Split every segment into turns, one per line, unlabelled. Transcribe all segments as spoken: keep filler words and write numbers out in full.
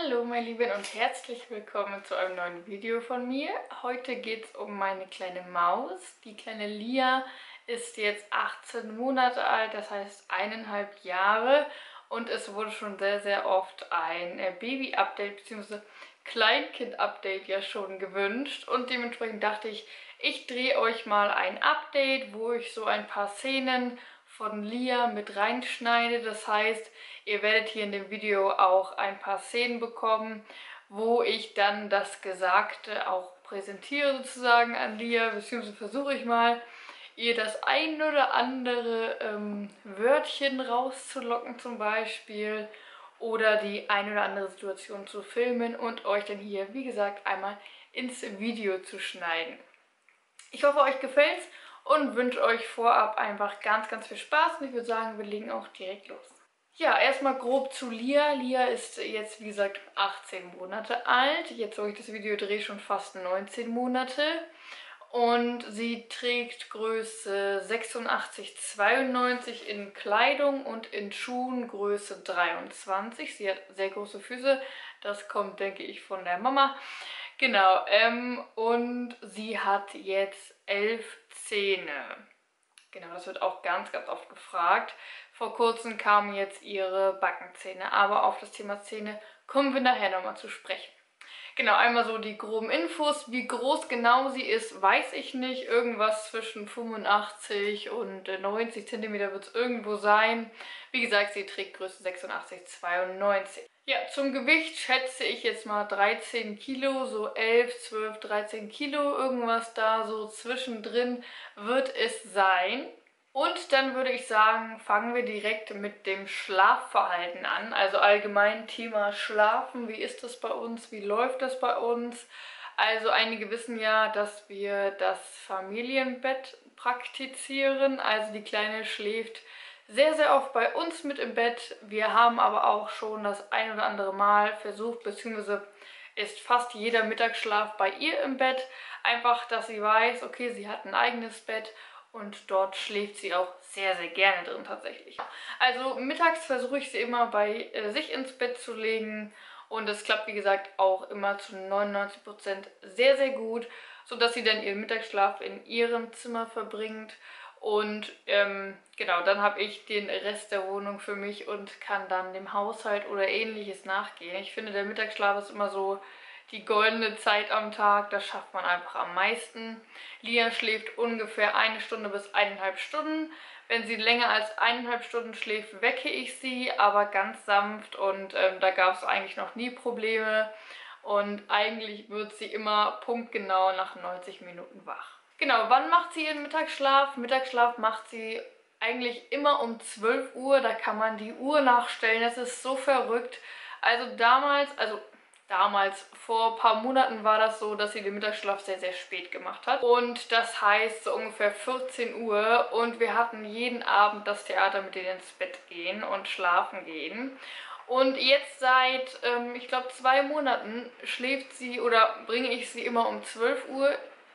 Hallo meine Lieben und herzlich willkommen zu einem neuen Video von mir. Heute geht es um meine kleine Maus. Die kleine Lia ist jetzt achtzehn Monate alt, das heißt eineinhalb Jahre. Und es wurde schon sehr, sehr oft ein Baby-Update bzw. Kleinkind-Update ja schon gewünscht. Und dementsprechend dachte ich, ich drehe euch mal ein Update, wo ich so ein paar Szenen von Lia mit reinschneide. Das heißt, ihr werdet hier in dem Video auch ein paar Szenen bekommen, wo ich dann das Gesagte auch präsentiere sozusagen an Lia, beziehungsweise versuche ich mal, ihr das ein oder andere ähm, Wörtchen rauszulocken zum Beispiel oder die ein oder andere Situation zu filmen und euch dann hier, wie gesagt, einmal ins Video zu schneiden. Ich hoffe, euch gefällt's und wünsche euch vorab einfach ganz, ganz viel Spaß und ich würde sagen, wir legen auch direkt los. Ja, erstmal grob zu Lia. Lia ist jetzt, wie gesagt, achtzehn Monate alt. Jetzt, wo ich das Video drehe, schon fast neunzehn Monate. Und sie trägt Größe sechsundachtzig zweiundneunzig in Kleidung und in Schuhen Größe dreiundzwanzig. Sie hat sehr große Füße. Das kommt, denke ich, von der Mama. Genau, ähm, und sie hat jetzt elf Zähne. Genau, das wird auch ganz, ganz oft gefragt. Vor kurzem kamen jetzt ihre Backenzähne, aber auf das Thema Zähne kommen wir nachher nochmal zu sprechen. Genau, einmal so die groben Infos. Wie groß genau sie ist, weiß ich nicht. Irgendwas zwischen fünfundachtzig und neunzig Zentimeter wird es irgendwo sein. Wie gesagt, sie trägt Größe sechsundachtzig zweiundneunzig. Ja, zum Gewicht schätze ich jetzt mal dreizehn Kilo, so elf, zwölf, dreizehn Kilo, irgendwas da so zwischendrin wird es sein. Und dann würde ich sagen, fangen wir direkt mit dem Schlafverhalten an. Also allgemein Thema Schlafen. Wie ist das bei uns? Wie läuft das bei uns? Also einige wissen ja, dass wir das Familienbett praktizieren. Also die Kleine schläft sehr, sehr oft bei uns mit im Bett. Wir haben aber auch schon das ein oder andere Mal versucht, beziehungsweise ist fast jeder Mittagsschlaf bei ihr im Bett. Einfach, dass sie weiß, okay, sie hat ein eigenes Bett. Und dort schläft sie auch sehr, sehr gerne drin tatsächlich. Also mittags versuche ich sie immer bei äh, sich ins Bett zu legen. Und das klappt, wie gesagt, auch immer zu neunundneunzig Prozent sehr, sehr gut. Sodass sie dann ihren Mittagsschlaf in ihrem Zimmer verbringt. Und ähm, genau, dann habe ich den Rest der Wohnung für mich und kann dann dem Haushalt oder ähnliches nachgehen. Ich finde, der Mittagsschlaf ist immer so die goldene Zeit am Tag, das schafft man einfach am meisten. Lia schläft ungefähr eine Stunde bis eineinhalb Stunden. Wenn sie länger als eineinhalb Stunden schläft, wecke ich sie, aber ganz sanft und ähm, da gab es eigentlich noch nie Probleme. Und eigentlich wird sie immer punktgenau nach neunzig Minuten wach. Genau, wann macht sie ihren Mittagsschlaf? Mittagsschlaf macht sie eigentlich immer um zwölf Uhr, da kann man die Uhr nachstellen, das ist so verrückt. Also damals, also Damals, vor ein paar Monaten war das so, dass sie den Mittagsschlaf sehr, sehr spät gemacht hat. Und das heißt so ungefähr vierzehn Uhr und wir hatten jeden Abend das Theater mit denen ins Bett gehen und schlafen gehen. Und jetzt seit, ähm, ich glaube, zwei Monaten schläft sie oder bringe ich sie immer um zwölf Uhr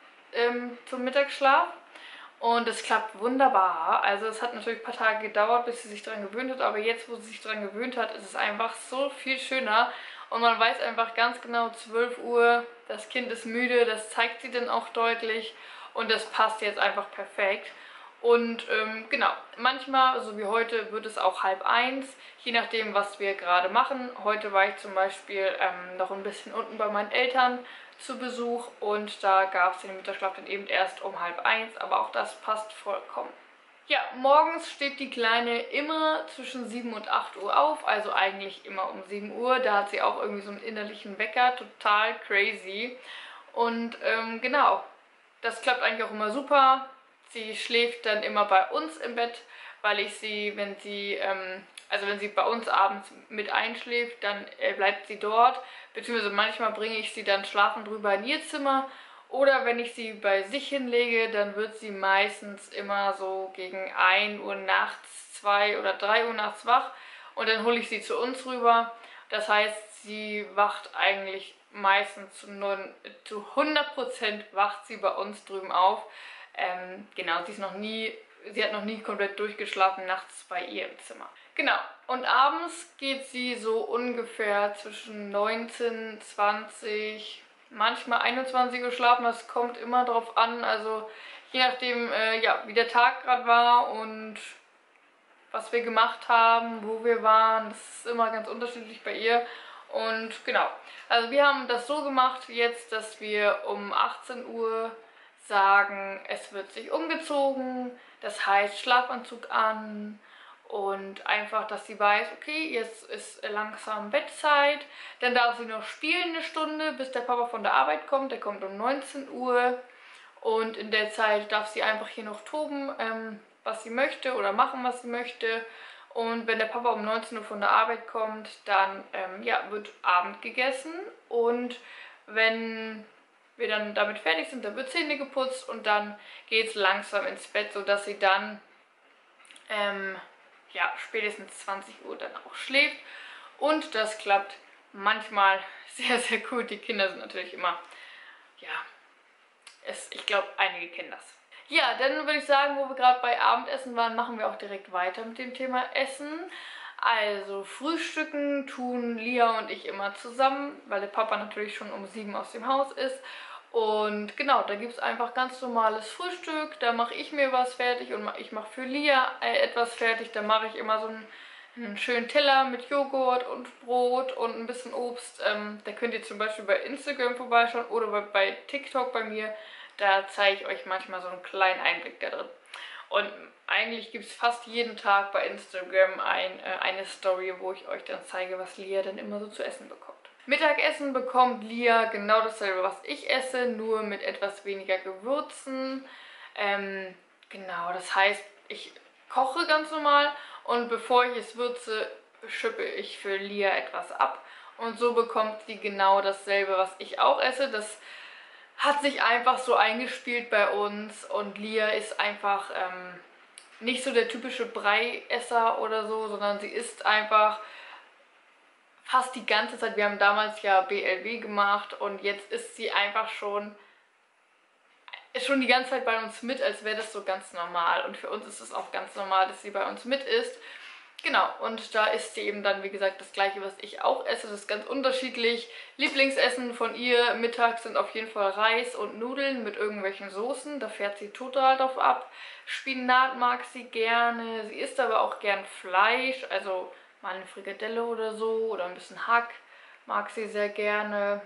ähm, zum Mittagsschlaf. Und es klappt wunderbar. Also es hat natürlich ein paar Tage gedauert, bis sie sich daran gewöhnt hat. Aber jetzt, wo sie sich daran gewöhnt hat, ist es einfach so viel schöner. Und man weiß einfach ganz genau, zwölf Uhr, das Kind ist müde, das zeigt sie dann auch deutlich. Und das passt jetzt einfach perfekt. Und ähm, genau, manchmal, so wie heute, wird es auch halb eins, je nachdem, was wir gerade machen. Heute war ich zum Beispiel ähm, noch ein bisschen unten bei meinen Eltern zu Besuch und da gab es den Mittagsschlaf dann eben erst um halb eins, aber auch das passt vollkommen. Ja, morgens steht die Kleine immer zwischen sieben und acht Uhr auf, also eigentlich immer um sieben Uhr. Da hat sie auch irgendwie so einen innerlichen Wecker, total crazy. Und ähm, genau, das klappt eigentlich auch immer super. Sie schläft dann immer bei uns im Bett, weil ich sie, wenn sie, ähm, also wenn sie bei uns abends mit einschläft, dann äh, bleibt sie dort. Beziehungsweise manchmal bringe ich sie dann schlafend rüber in ihr Zimmer. Oder wenn ich sie bei sich hinlege, dann wird sie meistens immer so gegen ein Uhr nachts, zwei oder drei Uhr nachts wach. Und dann hole ich sie zu uns rüber. Das heißt, sie wacht eigentlich meistens zu, neun, zu hundert Prozent wacht sie bei uns drüben auf. Ähm, genau, sie ist noch nie, sie hat noch nie komplett durchgeschlafen nachts bei ihr im Zimmer. Genau, und abends geht sie so ungefähr zwischen neunzehn, zwanzig, manchmal einundzwanzig Uhr schlafen. Das kommt immer drauf an, also je nachdem, äh, ja, wie der Tag gerade war und was wir gemacht haben, wo wir waren. Das ist immer ganz unterschiedlich bei ihr. Und genau, also wir haben das so gemacht jetzt, dass wir um achtzehn Uhr sagen, es wird sich umgezogen, das heißt Schlafanzug an und einfach, dass sie weiß, okay, jetzt ist langsam Bettzeit, dann darf sie noch spielen eine Stunde, bis der Papa von der Arbeit kommt, der kommt um neunzehn Uhr und in der Zeit darf sie einfach hier noch toben, ähm, was sie möchte oder machen, was sie möchte. Und wenn der Papa um neunzehn Uhr von der Arbeit kommt, dann ähm, ja, wird Abend gegessen und wenn wir dann damit fertig sind, dann wird Zähne geputzt und dann geht es langsam ins Bett, sodass sie dann ähm, ja, spätestens zwanzig Uhr dann auch schläft. Und das klappt manchmal sehr, sehr gut. Die Kinder sind natürlich immer, ja, es, ich glaube, einige kennen das. Ja, dann würde ich sagen, wo wir gerade bei Abendessen waren, machen wir auch direkt weiter mit dem Thema Essen. Also frühstücken tun Lia und ich immer zusammen, weil der Papa natürlich schon um sieben aus dem Haus ist. Und genau, da gibt es einfach ganz normales Frühstück. Da mache ich mir was fertig und ich mache für Lia etwas fertig. Da mache ich immer so einen, einen schönen Teller mit Joghurt und Brot und ein bisschen Obst. Ähm, da könnt ihr zum Beispiel bei Instagram vorbeischauen oder bei, bei TikTok bei mir. Da zeige ich euch manchmal so einen kleinen Einblick da drin. Und eigentlich gibt es fast jeden Tag bei Instagram ein, äh, eine Story, wo ich euch dann zeige, was Lia dann immer so zu essen bekommt. Mittagessen bekommt Lia genau dasselbe, was ich esse, nur mit etwas weniger Gewürzen. Ähm, genau, das heißt, ich koche ganz normal und bevor ich es würze, schippe ich für Lia etwas ab. Und so bekommt sie genau dasselbe, was ich auch esse. Das hat sich einfach so eingespielt bei uns und Lia ist einfach ähm, nicht so der typische Breiesser oder so, sondern sie isst einfach fast die ganze Zeit. Wir haben damals ja B L W gemacht und jetzt ist sie einfach schon, ist schon die ganze Zeit bei uns mit, als wäre das so ganz normal. Und für uns ist es auch ganz normal, dass sie bei uns mit isst. Genau, und da isst sie eben dann, wie gesagt, das gleiche, was ich auch esse. Das ist ganz unterschiedlich. Lieblingsessen von ihr mittags sind auf jeden Fall Reis und Nudeln mit irgendwelchen Soßen. Da fährt sie total drauf ab. Spinat mag sie gerne. Sie isst aber auch gern Fleisch, also mal eine Frikadelle oder so oder ein bisschen Hack mag sie sehr gerne.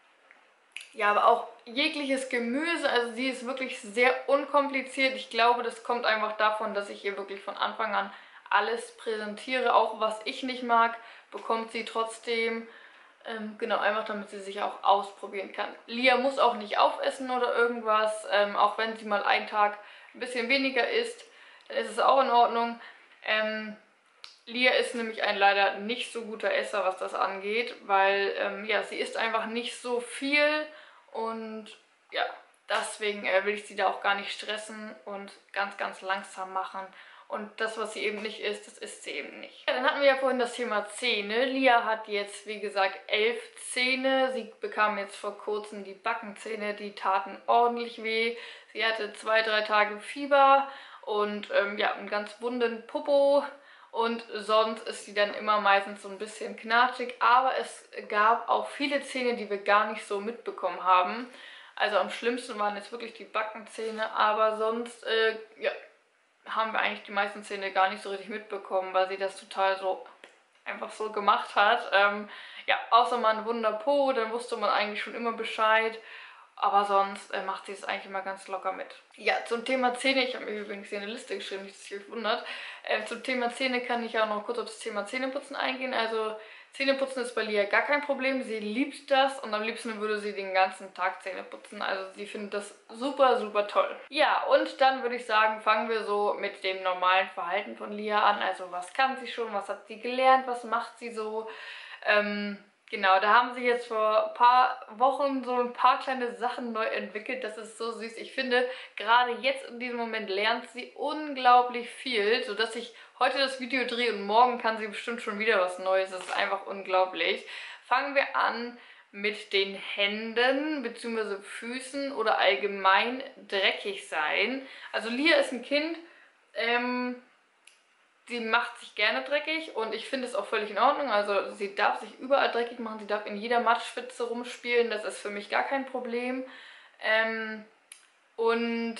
Ja, aber auch jegliches Gemüse, also sie ist wirklich sehr unkompliziert. Ich glaube, das kommt einfach davon, dass ich ihr wirklich von Anfang an alles präsentiere. Auch was ich nicht mag, bekommt sie trotzdem. Ähm, genau, einfach damit sie sich auch ausprobieren kann. Lia muss auch nicht aufessen oder irgendwas, ähm, auch wenn sie mal einen Tag ein bisschen weniger isst, dann ist es auch in Ordnung. Ähm, Lia ist nämlich ein leider nicht so guter Esser, was das angeht, weil ähm, ja, sie isst einfach nicht so viel und ja, deswegen äh, will ich sie da auch gar nicht stressen und ganz, ganz langsam machen. Und das, was sie eben nicht isst, das isst sie eben nicht. Ja, dann hatten wir ja vorhin das Thema Zähne. Lia hat jetzt, wie gesagt, elf Zähne. Sie bekam jetzt vor kurzem die Backenzähne, die taten ordentlich weh. Sie hatte zwei, drei Tage Fieber und ähm, ja, einen ganz wunden Popo. Und sonst ist sie dann immer meistens so ein bisschen knatschig. Aber es gab auch viele Zähne, die wir gar nicht so mitbekommen haben. Also am schlimmsten waren jetzt wirklich die Backenzähne. Aber sonst, äh, ja, haben wir eigentlich die meisten Zähne gar nicht so richtig mitbekommen, weil sie das total so einfach so gemacht hat. Ähm, ja, außer mal ein wunder Po, dann wusste man eigentlich schon immer Bescheid. Aber sonst äh, macht sie es eigentlich immer ganz locker mit. Ja, zum Thema Zähne, ich habe mir übrigens hier eine Liste geschrieben, nicht, dass ihr euch wundert. Äh, zum Thema Zähne kann ich auch noch kurz auf das Thema Zähneputzen eingehen. Also Zähneputzen ist bei Lia gar kein Problem. Sie liebt das und am liebsten würde sie den ganzen Tag Zähne putzen. Also sie findet das super, super toll. Ja, und dann würde ich sagen, fangen wir so mit dem normalen Verhalten von Lia an. Also was kann sie schon, was hat sie gelernt, was macht sie so. Ähm, Genau, da haben sie jetzt vor ein paar Wochen so ein paar kleine Sachen neu entwickelt. Das ist so süß. Ich finde, gerade jetzt in diesem Moment lernt sie unglaublich viel, sodass ich heute das Video drehe und morgen kann sie bestimmt schon wieder was Neues. Das ist einfach unglaublich. Fangen wir an mit den Händen bzw. Füßen oder allgemein dreckig sein. Also Lia ist ein Kind, ähm... sie macht sich gerne dreckig und ich finde es auch völlig in Ordnung. Also sie darf sich überall dreckig machen, sie darf in jeder Matschspitze rumspielen, das ist für mich gar kein Problem. Ähm, und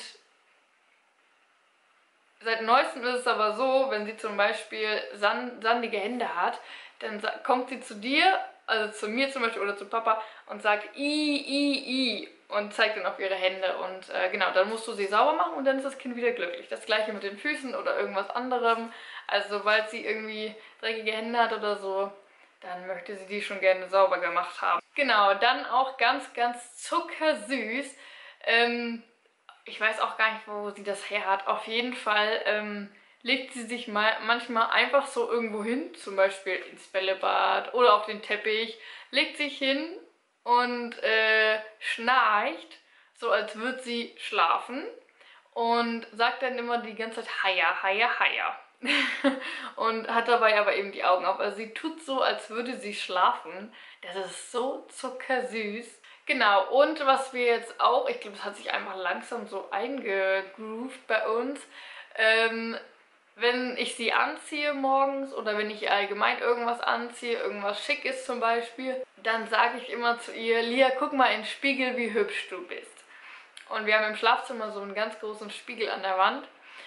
seit neuestem ist es aber so, wenn sie zum Beispiel sand, sandige Hände hat, dann kommt sie zu dir, also zu mir zum Beispiel oder zu Papa und sagt i, i, i und zeigt dann auf ihre Hände und äh, genau, dann musst du sie sauber machen und dann ist das Kind wieder glücklich. Das gleiche mit den Füßen oder irgendwas anderem. Also sobald sie irgendwie dreckige Hände hat oder so, dann möchte sie die schon gerne sauber gemacht haben. Genau, dann auch ganz, ganz zuckersüß. Ähm, ich weiß auch gar nicht, wo sie das her hat. Auf jeden Fall ähm, legt sie sich mal manchmal einfach so irgendwo hin, zum Beispiel ins Bällebad oder auf den Teppich, legt sich hin und äh, schnarcht, so als würde sie schlafen und sagt dann immer die ganze Zeit Haja, Haja, Haja. Und hat dabei aber eben die Augen auf. Also sie tut so, als würde sie schlafen. Das ist so zuckersüß. Genau, und was wir jetzt auch, ich glaube, es hat sich einfach langsam so eingegroovt bei uns, ähm, wenn ich sie anziehe morgens oder wenn ich allgemein irgendwas anziehe, irgendwas schick ist zum Beispiel, dann sage ich immer zu ihr, Lia, guck mal in den Spiegel, wie hübsch du bist. Und wir haben im Schlafzimmer so einen ganz großen Spiegel an der Wand.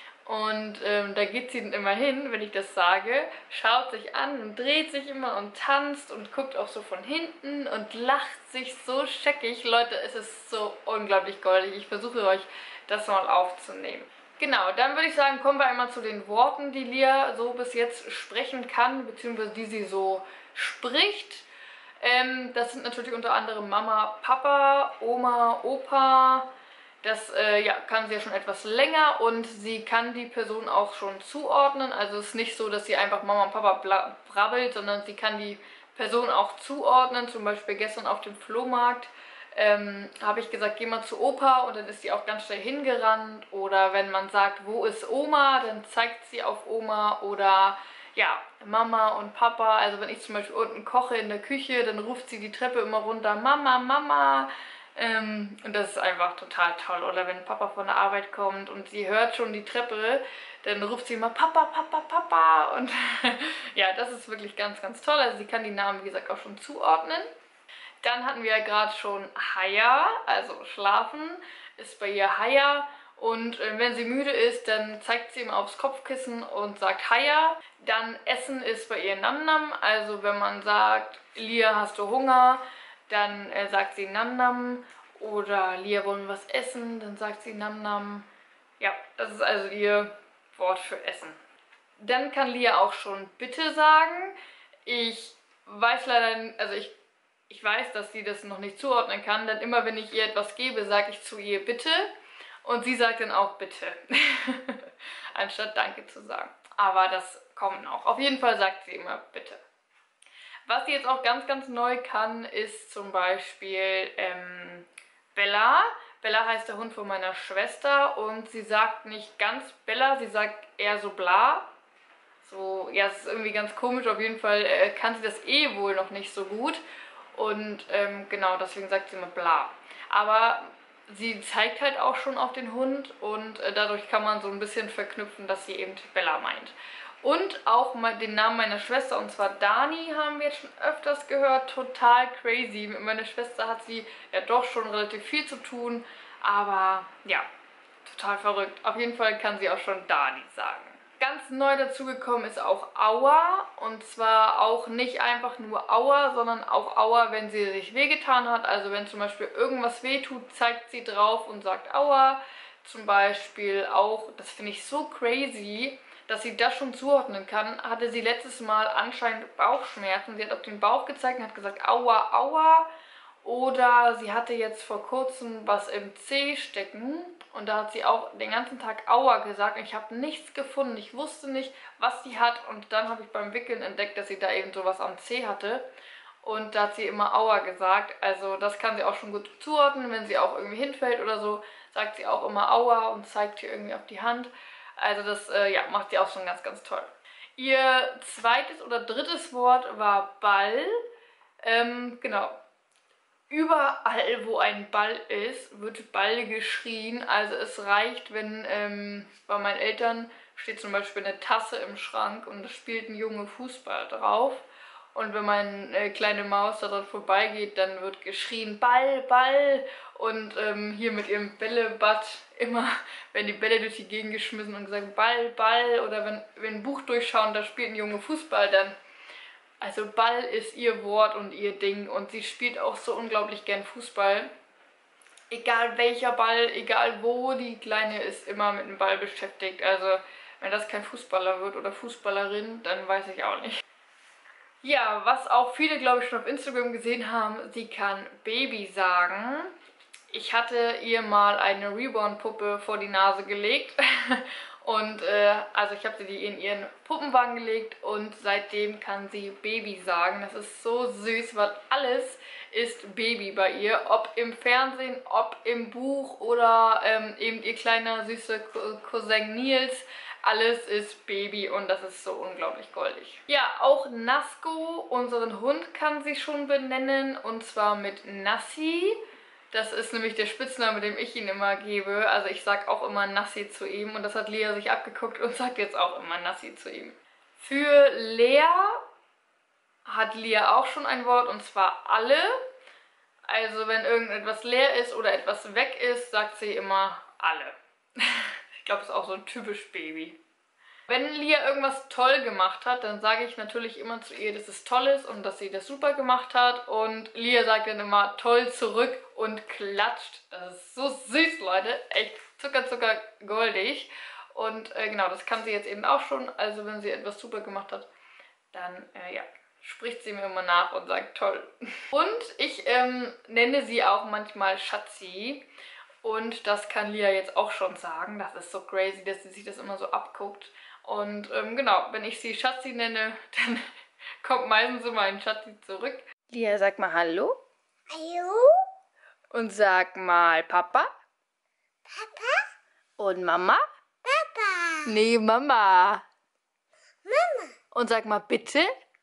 Und ähm, da geht sie dann immer hin, wenn ich das sage, schaut sich an und dreht sich immer und tanzt und guckt auch so von hinten und lacht sich so scheckig. Leute, es ist so unglaublich goldig. Ich versuche euch das mal aufzunehmen. Genau, dann würde ich sagen, kommen wir einmal zu den Worten, die Lia so bis jetzt sprechen kann, beziehungsweise die sie so spricht. Ähm, das sind natürlich unter anderem Mama, Papa, Oma, Opa. Das äh, ja, kann sie ja schon etwas länger und sie kann die Person auch schon zuordnen. Also es ist nicht so, dass sie einfach Mama und Papa brabbelt, sondern sie kann die Person auch zuordnen. Zum Beispiel gestern auf dem Flohmarkt ähm, habe ich gesagt, geh mal zu Opa und dann ist sie auch ganz schnell hingerannt. Oder wenn man sagt, wo ist Oma, dann zeigt sie auf Oma oder ja, Mama und Papa. Also wenn ich zum Beispiel unten koche in der Küche, dann ruft sie die Treppe immer runter, Mama, Mama. Ähm, und das ist einfach total toll. Oder wenn Papa von der Arbeit kommt und sie hört schon die Treppe, dann ruft sie immer Papa, Papa, Papa. Und ja, das ist wirklich ganz, ganz toll. Also sie kann die Namen, wie gesagt, auch schon zuordnen. Dann hatten wir ja gerade schon Haja, also schlafen, ist bei ihr Haja. Und äh, wenn sie müde ist, dann zeigt sie immer aufs Kopfkissen und sagt Haja. Dann Essen ist bei ihr Nam Nam. Also wenn man sagt, Lia, hast du Hunger? Dann äh, sagt sie Nam Nam oder Lia, wollen wir was essen? Dann sagt sie Nam Nam. Ja, das ist also ihr Wort für Essen. Dann kann Lia auch schon Bitte sagen. Ich weiß leider, also ich, ich weiß, dass sie das noch nicht zuordnen kann, denn immer wenn ich ihr etwas gebe, sage ich zu ihr Bitte und sie sagt dann auch Bitte, anstatt Danke zu sagen. Aber das kommt noch. Auf jeden Fall sagt sie immer Bitte. Was sie jetzt auch ganz, ganz neu kann, ist zum Beispiel ähm, Bella. Bella heißt der Hund von meiner Schwester und sie sagt nicht ganz Bella, sie sagt eher so bla. So, ja, es ist irgendwie ganz komisch, auf jeden Fall äh, kann sie das eh wohl noch nicht so gut. Und ähm, genau, deswegen sagt sie immer bla. Aber sie zeigt halt auch schon auf den Hund und äh, dadurch kann man so ein bisschen verknüpfen, dass sie eben Bella meint. Und auch mal den Namen meiner Schwester, und zwar Dani, haben wir jetzt schon öfters gehört. Total crazy. Mit meiner Schwester hat sie ja doch schon relativ viel zu tun, aber ja, total verrückt. Auf jeden Fall kann sie auch schon Dani sagen. Ganz neu dazugekommen ist auch Aua, und zwar auch nicht einfach nur Aua, sondern auch Aua, wenn sie sich wehgetan hat. Also wenn zum Beispiel irgendwas wehtut, zeigt sie drauf und sagt Aua. Zum Beispiel auch, das finde ich so crazy, dass sie das schon zuordnen kann, hatte sie letztes Mal anscheinend Bauchschmerzen. Sie hat auf den Bauch gezeigt und hat gesagt Aua, Aua. Oder sie hatte jetzt vor kurzem was im Zeh stecken und da hat sie auch den ganzen Tag Aua gesagt. Und ich habe nichts gefunden, ich wusste nicht, was sie hat. Und dann habe ich beim Wickeln entdeckt, dass sie da eben sowas am Zeh hatte. Und da hat sie immer Aua gesagt. Also das kann sie auch schon gut zuordnen. Wenn sie auch irgendwie hinfällt oder so, sagt sie auch immer Aua und zeigt hier irgendwie auf die Hand. Also das äh, ja, macht sie auch schon ganz, ganz toll. Ihr zweites oder drittes Wort war Ball. Ähm, genau. Überall, wo ein Ball ist, wird Ball geschrien. Also es reicht, wenn ähm, bei meinen Eltern steht zum Beispiel eine Tasse im Schrank und da spielt ein Junge Fußball drauf. Und wenn meine äh, kleine Maus daran vorbeigeht, dann wird geschrien, Ball, Ball. Und ähm, hier mit ihrem Bällebad immer, wenn die Bälle durch die Gegend geschmissen und gesagt, Ball, Ball. Oder wenn wir ein Buch durchschauen, da spielt ein Junge Fußball, dann... Also Ball ist ihr Wort und ihr Ding. Und sie spielt auch so unglaublich gern Fußball. Egal welcher Ball, egal wo, die Kleine ist immer mit dem Ball beschäftigt. Also wenn das kein Fußballer wird oder Fußballerin, dann weiß ich auch nicht. Ja, was auch viele, glaube ich, schon auf Instagram gesehen haben, sie kann Baby sagen. Ich hatte ihr mal eine Reborn-Puppe vor die Nase gelegt. Und äh, also ich habe sie die in ihren Puppenwagen gelegt und seitdem kann sie Baby sagen. Das ist so süß, weil alles ist Baby bei ihr. Ob im Fernsehen, ob im Buch oder ähm, eben ihr kleiner süßer Cousin Nils. Alles ist Baby und das ist so unglaublich goldig. Ja, auch Nasko, unseren Hund, kann sie schon benennen und zwar mit Nassi. Das ist nämlich der Spitzname, den ich ihn immer gebe. Also ich sage auch immer Nassi zu ihm und das hat Lea sich abgeguckt und sagt jetzt auch immer Nassi zu ihm. Für Lea hat Lea auch schon ein Wort und zwar alle. Also wenn irgendetwas leer ist oder etwas weg ist, sagt sie immer alle. Ich glaube, das ist auch so ein typisch Baby. Wenn Lea irgendwas toll gemacht hat, dann sage ich natürlich immer zu ihr, dass es toll ist und dass sie das super gemacht hat. Und Lea sagt dann immer toll zurück und klatscht. Das ist so süß, Leute. Echt zucker, zucker goldig. Und äh, genau, das kann sie jetzt eben auch schon. Also wenn sie etwas super gemacht hat, dann äh, ja, spricht sie mir immer nach und sagt toll. Und ich ähm, nenne sie auch manchmal Schatzi. Und das kann Lea jetzt auch schon sagen. Das ist so crazy, dass sie sich das immer so abguckt. Und ähm, genau, wenn ich sie Schatzi nenne, dann kommt meistens immer ein Schatzi zurück. Lea, sag mal Hallo.
Hallo?
Und sag mal Papa.
Papa?
Und Mama.
Papa?
Nee, Mama.
Mama?
Und sag mal Bitte.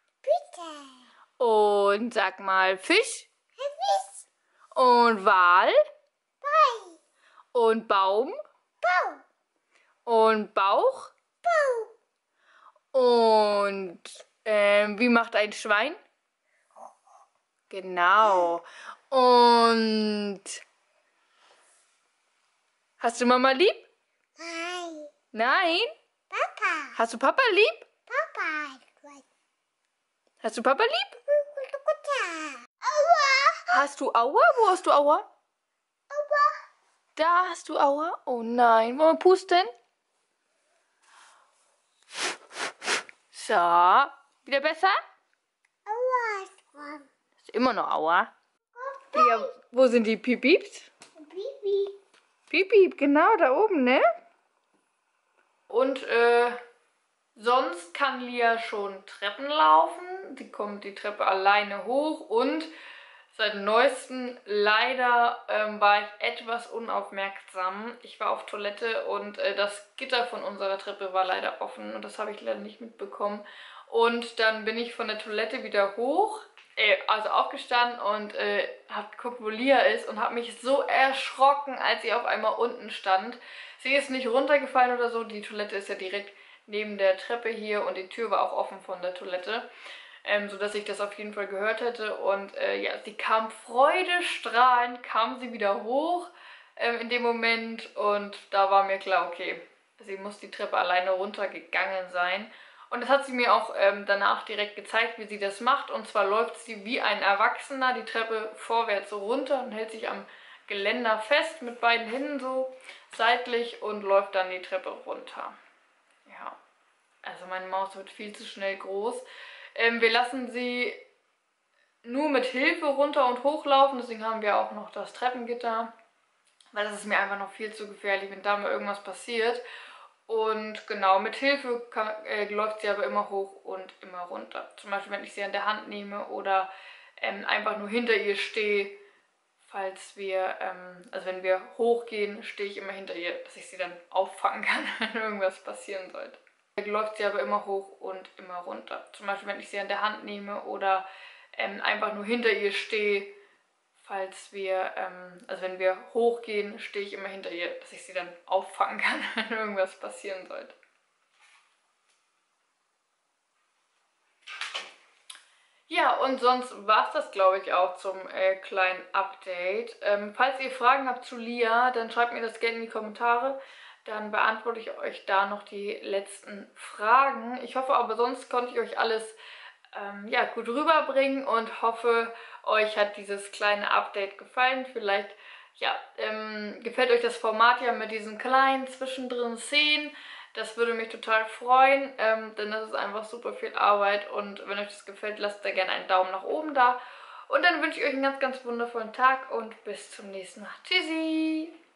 Bitte?
Und sag mal Fisch.
Fisch?
Und Wal.
Ball?
Und Baum.
Bau?
Und Bauch.
Bau?
Und ähm, wie macht ein Schwein? Genau. Und hast du Mama lieb?
Nein.
Nein?
Papa?
Hast du Papa lieb?
Papa?
Hast du Papa lieb?
Aua?
Hast du Aua? Wo hast du Aua?
Aua?
Da hast du Aua? Oh nein. Wollen wir pusten? So. Wieder besser?
Aua?
Ist immer noch Aua. Ja, wo sind die Piep-Pieps?
Bibi?
Piep-Piep, genau, da oben, ne? Und äh, sonst kann Lea schon Treppen laufen. Die kommt die Treppe alleine hoch und seit neuestem leider ähm, war ich etwas unaufmerksam. Ich war auf Toilette und äh, das Gitter von unserer Treppe war leider offen und das habe ich leider nicht mitbekommen. Und dann bin ich von der Toilette wieder hoch, äh, also aufgestanden und äh, habe geguckt, wo Lea ist und habe mich so erschrocken, als sie auf einmal unten stand. Sie ist nicht runtergefallen oder so, die Toilette ist ja direkt neben der Treppe hier und die Tür war auch offen von der Toilette. Ähm, so dass ich das auf jeden Fall gehört hätte und äh, ja, sie kam freudestrahlend, kam sie wieder hoch ähm, in dem Moment und da war mir klar, okay, sie muss die Treppe alleine runtergegangen sein und das hat sie mir auch ähm, danach direkt gezeigt, wie sie das macht und zwar läuft sie wie ein Erwachsener die Treppe vorwärts so runter und hält sich am Geländer fest mit beiden Händen so seitlich und läuft dann die Treppe runter. Ja, also meine Maus wird viel zu schnell groß. Ähm, wir lassen sie nur mit Hilfe runter und hochlaufen, deswegen haben wir auch noch das Treppengitter, weil das ist mir einfach noch viel zu gefährlich, wenn da mal irgendwas passiert. Und genau, mit Hilfe kann, äh, läuft sie aber immer hoch und immer runter. Zum Beispiel, wenn ich sie an der Hand nehme oder ähm, einfach nur hinter ihr stehe, falls wir, ähm, also wenn wir hochgehen, stehe ich immer hinter ihr, dass ich sie dann auffangen kann, wenn irgendwas passieren sollte. Läuft sie aber immer hoch und immer runter. Zum Beispiel, wenn ich sie an der Hand nehme oder ähm, einfach nur hinter ihr stehe, falls wir, ähm, also wenn wir hochgehen, stehe ich immer hinter ihr, dass ich sie dann auffangen kann, wenn irgendwas passieren sollte. Ja, und sonst war es das, glaube ich, auch zum äh, kleinen Update. Ähm, falls ihr Fragen habt zu Lia, dann schreibt mir das gerne in die Kommentare. Dann beantworte ich euch da noch die letzten Fragen. Ich hoffe aber, sonst konnte ich euch alles ähm, ja, gut rüberbringen und hoffe, euch hat dieses kleine Update gefallen. Vielleicht ja, ähm, gefällt euch das Format ja mit diesen kleinen zwischendrin Szenen. Das würde mich total freuen, ähm, denn das ist einfach super viel Arbeit und wenn euch das gefällt, lasst da gerne einen Daumen nach oben da. Und dann wünsche ich euch einen ganz, ganz wundervollen Tag und bis zum nächsten Mal. Tschüssi!